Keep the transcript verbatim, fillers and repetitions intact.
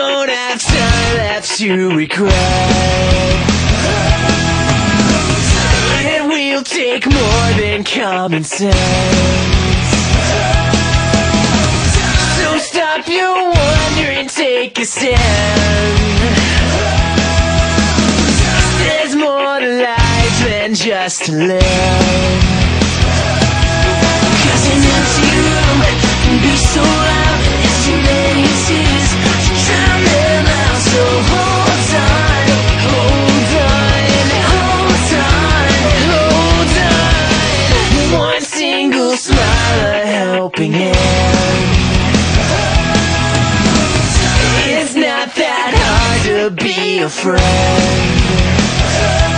don't have time left to regret. It will take more than common sense. So stop your wondering, take a stand. There's more to life than just to live. Cause an empty room can be so loud, and it's too many tears to drown them out. So hold on, hold on, hold on, hold on. One single smile, a helping hand. It's not that hard to be a friend.